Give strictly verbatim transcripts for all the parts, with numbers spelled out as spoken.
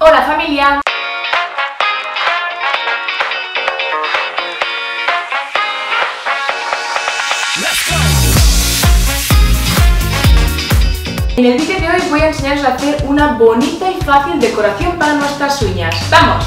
Hola familia. En el vídeo de hoy voy a enseñaros a hacer una bonita y fácil decoración para nuestras uñas. ¡Vamos!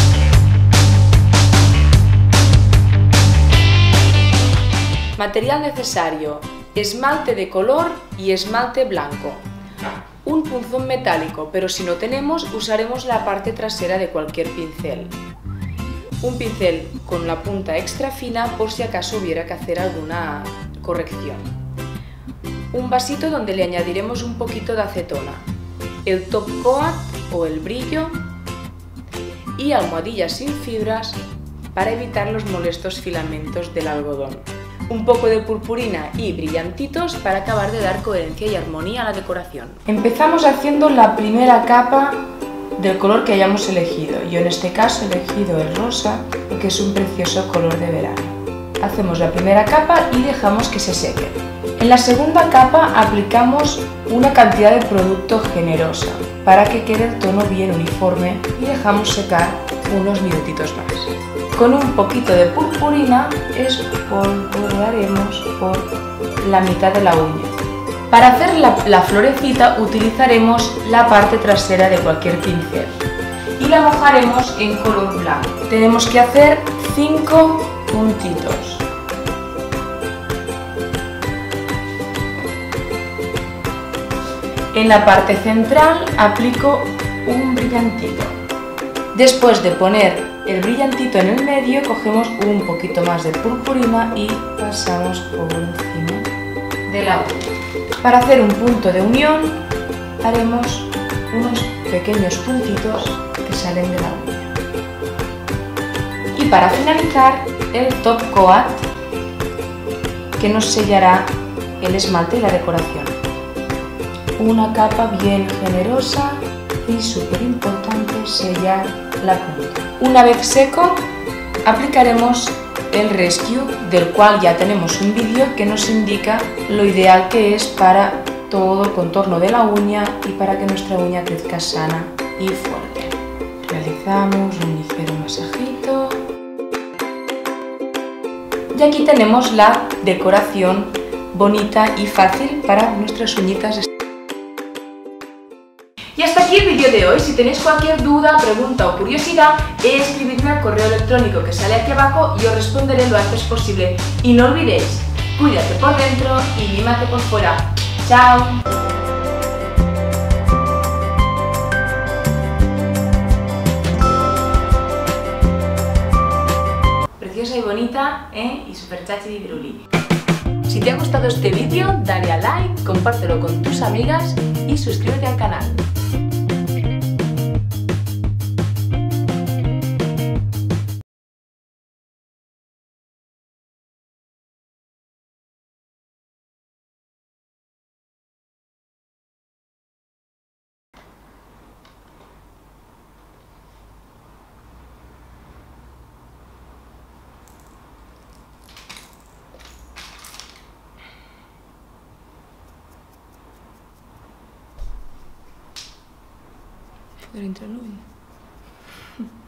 Material necesario: esmalte de color y esmalte blanco. Un punzón metálico, pero si no tenemos, usaremos la parte trasera de cualquier pincel. Un pincel con la punta extra fina por si acaso hubiera que hacer alguna corrección. Un vasito donde le añadiremos un poquito de acetona. El top coat o el brillo. Y almohadillas sin fibras para evitar los molestos filamentos del algodón. Un poco de purpurina y brillantitos para acabar de dar coherencia y armonía a la decoración. Empezamos haciendo la primera capa del color que hayamos elegido. Yo en este caso he elegido el rosa porque es un precioso color de verano. Hacemos la primera capa y dejamos que se seque. En la segunda capa aplicamos una cantidad de producto generosa para que quede el tono bien uniforme y dejamos secar unos minutitos más. Con un poquito de purpurina espolvorearemos por la mitad de la uña. Para hacer la, la florecita utilizaremos la parte trasera de cualquier pincel y la mojaremos en color blanco. Tenemos que hacer cinco puntitos. En la parte central aplico un brillantito. Después de poner el brillantito en el medio, cogemos un poquito más de purpurina y pasamos por encima de la uña. Para hacer un punto de unión, haremos unos pequeños puntitos que salen de la uña. Y para finalizar, el top coat, que nos sellará el esmalte y la decoración. Una capa bien generosa y súper importante, sellar la punta. Una vez seco, aplicaremos el Rescue, del cual ya tenemos un vídeo que nos indica lo ideal que es para todo el contorno de la uña y para que nuestra uña crezca sana y fuerte. Realizamos un ligero masajito. Y aquí tenemos la decoración bonita y fácil para nuestras uñitas. Y hasta aquí el vídeo de hoy. Si tenéis cualquier duda, pregunta o curiosidad, escribidme al correo electrónico que sale aquí abajo y os responderé lo antes posible. Y no olvidéis, cuídate por dentro y mímate por fuera. ¡Chao! Preciosa y bonita, ¿eh? Y super chachi y viruli. Si te ha gustado este vídeo, dale a like, compártelo con tus amigas y suscríbete al canal. Dentro, ¿no?